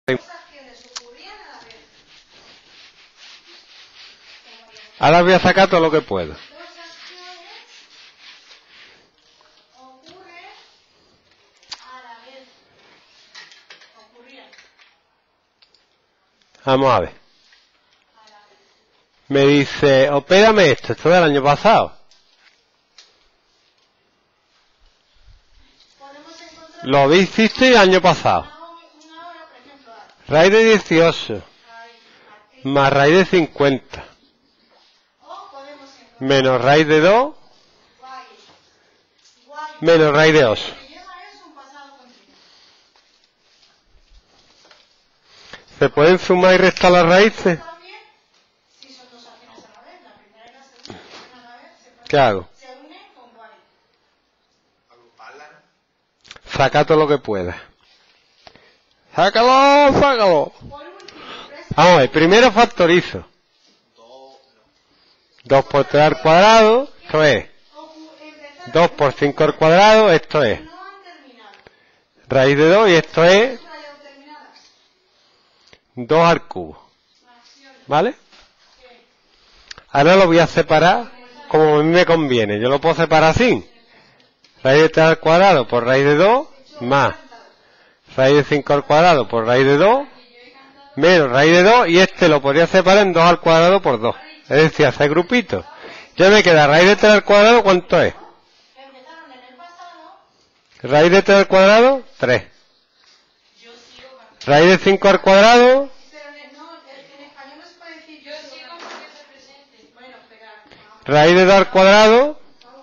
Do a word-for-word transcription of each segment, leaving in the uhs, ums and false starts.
Ahora voy a sacar todo lo que puedo. Vamos a ver. Me dice, opérame esto, esto del año pasado. Lo hiciste el año pasado. Raíz de dieciocho. Más raíz de cincuenta. Menos raíz de dos. Menos raíz de ocho. ¿Se pueden sumar y restar las raíces? ¿Qué hago? Saca todo lo que pueda. ¡Sácalo! ¡Sácalo! Vamos a ver, primero factorizo. dos por tres al cuadrado, esto es. dos por cinco al cuadrado, esto es. Raíz de dos y esto es. dos al cubo. ¿Vale? Ahora lo voy a separar como a mí me conviene. Yo lo puedo separar así. Raíz de tres al cuadrado por raíz de dos más raíz de cinco al cuadrado por raíz de dos menos raíz de dos, y este lo podría separar en dos al cuadrado por dos. Es decir, hacer grupitos. Ya me queda raíz de tres al cuadrado, ¿cuánto es? Raíz de tres al cuadrado, tres. Raíz de cinco al cuadrado, raíz de dos al cuadrado.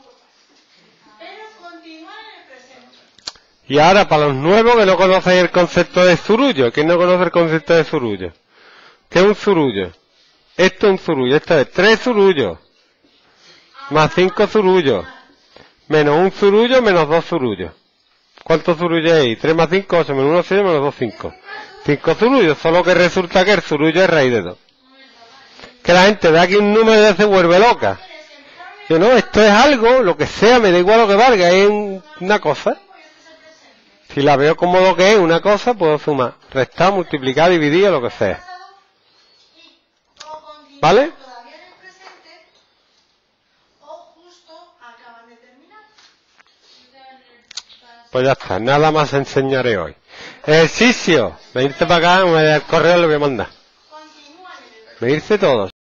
Y ahora para los nuevos que no conocen el concepto de zurullo. ¿Quién no conoce el concepto de zurullo? ¿Qué es un zurullo? Esto es un zurullo. Esto es tres zurullos. Más cinco zurullos. Menos un zurullo menos dos zurullos. ¿Cuántos zurullos hay? tres más cinco, ocho, menos uno, seis, menos dos, cinco. cinco zurullos. Solo que resulta que el zurullo es raíz de dos. Que la gente ve aquí un número y se vuelve loca. Yo no, esto es algo, lo que sea, me da igual lo que valga, es una cosa. Si la veo como lo que es una cosa, puedo sumar, restar, multiplicar, dividir, o lo que sea. ¿Vale? Pues ya está, nada más enseñaré hoy. Ejercicio. Venirte para acá, me da el correo, lo voy a mandar. Venirse todos.